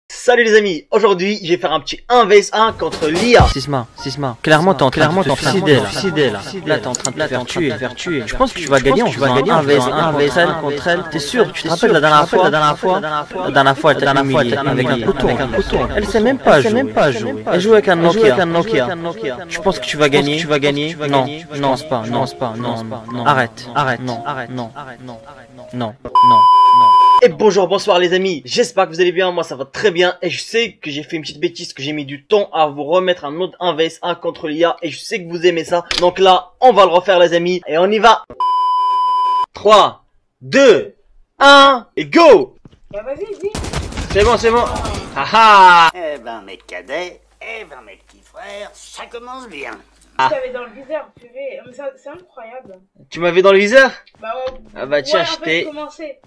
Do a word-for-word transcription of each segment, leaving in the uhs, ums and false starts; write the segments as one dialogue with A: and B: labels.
A: Salut les amis, aujourd'hui je vais faire un petit un vs un contre l'I A.
B: Sisma, Sisma, clairement t'es en train de te suicider là, suicider là. Là t'es en train de la faire tuer, faire tuer. Je pense que tu vas gagner, on va gagner un vs un contre elle. T'es sûr? Tu te rappelles la dernière fois, la dernière fois, la dernière fois elle t'a humilié avec un couteau, un couteau. Elle sait même pas jouer, même pas jouer. Elle joue avec un Nokia, un Nokia. Tu penses que tu vas gagner? Tu vas gagner? Non, non, c'est pas, non, c'est pas, non, non. Arrête, arrête, non, arrête, non, non, non, non.
A: Et bonjour, bonsoir les amis, j'espère que vous allez bien, moi ça va très bien. Et je sais que j'ai fait une petite bêtise, que j'ai mis du temps à vous remettre un autre un vs un contre l'I A. Et je sais que vous aimez ça, donc là on va le refaire les amis. Et on y va. Trois, deux, un et go.
C: Bah vas-y, dis.
A: C'est bon, c'est bon. Haha.
D: Eh ben mes cadets, eh ben mes petits frères, ça commence bien.
A: Ah.
C: Je t'avais dans le viseur, purée. Mais ça- c'est incroyable.
A: Tu m'avais dans le viseur?
C: Bah ouais.
A: Ah bah tiens,
C: ouais,
A: je
C: en fait,
A: t'ai...
C: commencer.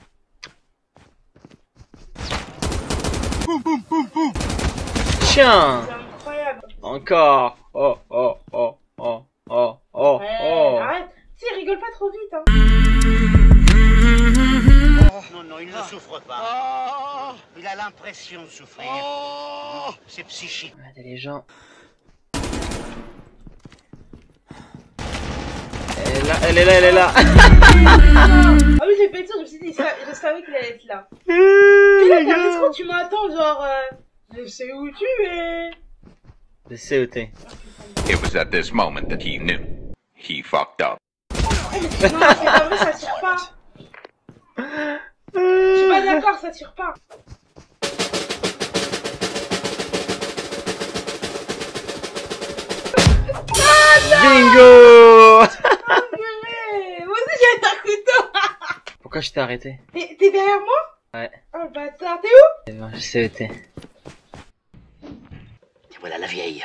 A: Tiens.
C: C'est incroyable.
A: Encore. Oh, oh, oh, oh, oh, oh,
C: Ouais,
A: oh.
C: arrête. Si, rigole pas trop vite, hein.
D: Non, non, il ne souffre pas. Il a l'impression de souffrir. C'est psychique.
A: Regardez les gens. Elle est là, elle est là, elle est là.
C: Ah oui, j'ai fait ça, je me suis dit, ça- je savais qu'il allait être là. Et là, t'as raison, tu m'attends, genre, euh, je sais où tu es.
A: Je sais où t'es.
E: It was at this moment that he knew. He fucked up.
C: Eh, mais c'est- non, c'est pas vrai, ça tire pas. Je suis pas d'accord, ça tire pas.
A: Bingo.
C: Oh, purée. Moi aussi, j'ai un couteau.
A: Pourquoi je t'ai arrêté?
C: T'es t'es derrière moi?
A: Ouais.
C: Oh, le bâtard, t'es où?
A: C'est bon, je sais où t'es.
D: Et voilà la vieille.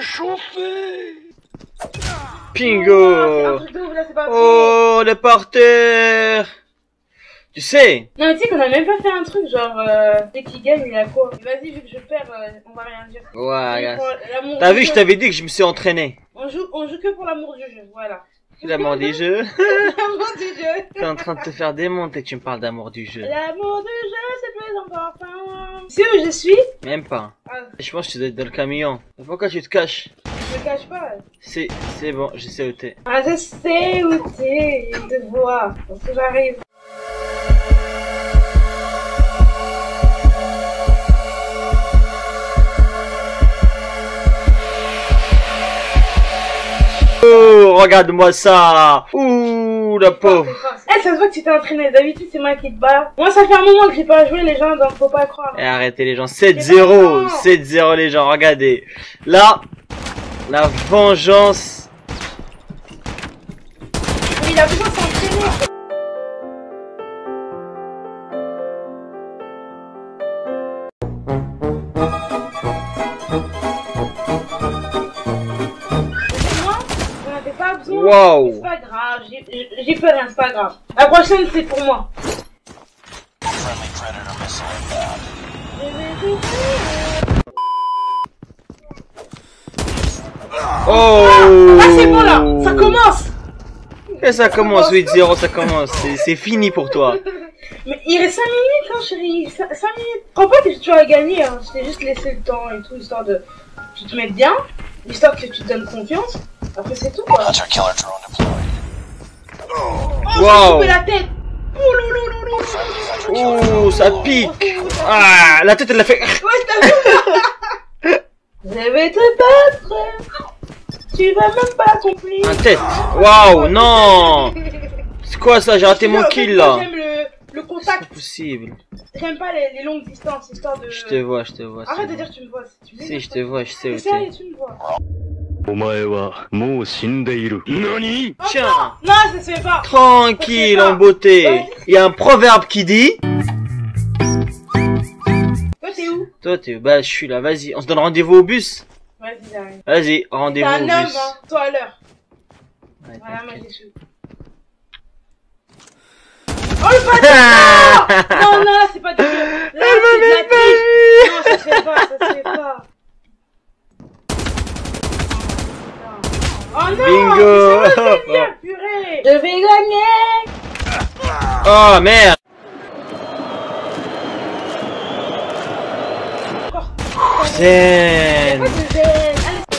A: Bingo.
C: Oh, c'est un truc de ouf, là, c'est pas vrai.
A: Oh, on est par terre. Tu sais.
C: Non, mais tu sais qu'on a même pas fait un truc, genre, euh, dès qu'il gagne, il a quoi? Vas-y, vu que je perds, euh, on va rien dire.
A: Ouais,
C: On joue
A: regarde.
C: pour l'amour
A: T'as
C: du
A: vu,
C: jeu.
A: je t'avais dit que je me suis entraîné.
C: On joue, on joue que pour l'amour du jeu, voilà.
A: L'amour du jeu.
C: L'amour du jeu.
A: T'es en train de te faire démonter que tu me parles d'amour du jeu.
C: L'amour du jeu, c'est plus important. Tu sais où je suis?
A: Même pas.
C: Ah,
A: Je pense que tu dois être dans le camion. Mais pourquoi tu te caches?
C: je me cache pas.
A: C'est, c'est bon, je sais où t'es.
C: Ah, je sais où t'es, je te vois, parce que j'arrive.
A: Oh, regarde-moi ça. Ouh, la pauvre.
C: Eh, ça se voit que tu t'es entraîné. D'habitude, c'est moi qui te bats. Moi, ça fait un moment que j'ai pas joué, les gens, donc faut pas croire.
A: Et arrêtez les gens. sept zéro. sept zéro les gens, regardez. Là, la vengeance.
C: Mais il a besoin de s'entraîner. Moi, j'en avais pas besoin.
A: Wow.
C: Mais c'est pas grave, j'ai- j'ai j'ai peur, rien, c'est pas grave. La prochaine, c'est pour moi.
A: Oh.
C: Ah, c'est bon là, ça commence.
A: Et ça commence, huit zéro, ça commence. C'est, c'est fini pour toi.
C: Mais il reste cinq minutes, hein, chérie. cinq minutes. Crois pas que tu as gagné, hein. Je t'ai juste laissé le temps et tout, histoire de. Tu te mettes bien, histoire que tu te donnes confiance. Après, c'est tout, quoi. Oh, j'ai
A: Wow.
C: coupé la tête. Oh, lou, lou, lou, lou.
A: Oh, ça pique. Ah, la tête, elle l'a fait.
C: Ouais, t'as vu? Je vais te battre. Tu vas même pas accomplir.
A: Un tête. Waouh, non. C'est quoi ça? J'ai raté mon kill là.
C: J'aime le, le
A: C'est
C: contact.
A: pas possible.
C: J'aime pas les, les longues distances, histoire de.
A: Je te vois, je te vois.
C: Arrête de
A: c'est
C: dire
A: bon.
C: que tu me vois. Tu me
A: Si, je te vois, je sais
C: Mais
A: où
C: sérieux,
A: t'es.
C: tu me vois.
F: お前はもう死んでいる。何？
A: Tiens,
C: Non, ça se fait pas.
A: tranquille, en beauté. Il y a un proverbe qui dit.
C: Toi, t'es où?
A: Toi, t'es, bah, je suis là, vas-y. On se donne rendez-vous au bus?
C: Vas-y, j'arrive.
A: Vas-y,
C: T'es
A: rendez-vous au
C: un homme,
A: bus.
C: hein. Toi à l'heure.
A: Ouais,
C: Voilà, moi
A: t'inquiète.
C: j'ai su. Oh le bâtard! Non, non, là c'est pas du jeu. Là c'est de la triche. Non, ça se fait pas, ça se fait pas. Oh non!
A: Bingo.
C: C'est vrai, c'est bien, purée! Je vais gagner!
A: Oh, merde. Zen.
C: Pas de zen. Allez.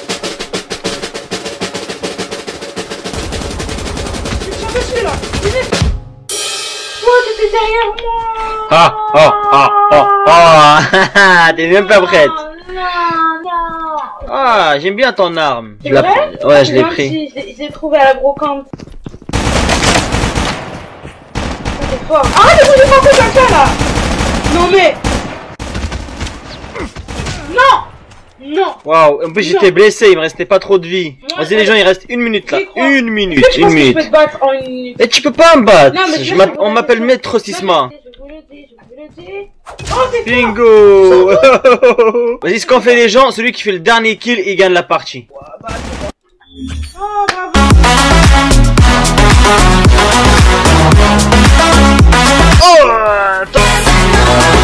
C: Je suis dessus là. Oh, t'étais derrière moi.
A: Ah, oh, oh, oh, oh. T'es même pas prête.
C: Non, non.
A: Ah, j'aime bien ton arme.
C: C'est
A: Je l'ai
C: vrai?
A: pris. Ouais, je l'ai
C: Même
A: pris.
C: si Je l'ai- je l'ai trouvé à la brocante. C'est fort. Arrête de bouger partout comme ça là. Non mais. Non. Non.
A: Waouh, en plus j'étais
C: Non.
A: blessé, il me restait pas trop de vie.
C: Ouais,
A: Vas-y les gens, il reste une minute là.
C: J'y crois.
A: Une minute,
C: Est-ce que tu
A: une
C: penses que je
A: minute.
C: peux te battre en une minute?
A: Et tu peux pas me battre.
C: Non, mais
A: Je
C: je
A: m'app-
C: vais-
A: on m'appelle Maître Sisma.
C: Je vous le dis, je vous le dis. Oh, c'est fort.
A: Bingo. Vas-y, ce qu'on fait les gens, celui qui fait le dernier kill, il gagne la partie.
C: Oh, bravo.
A: Oh, attends.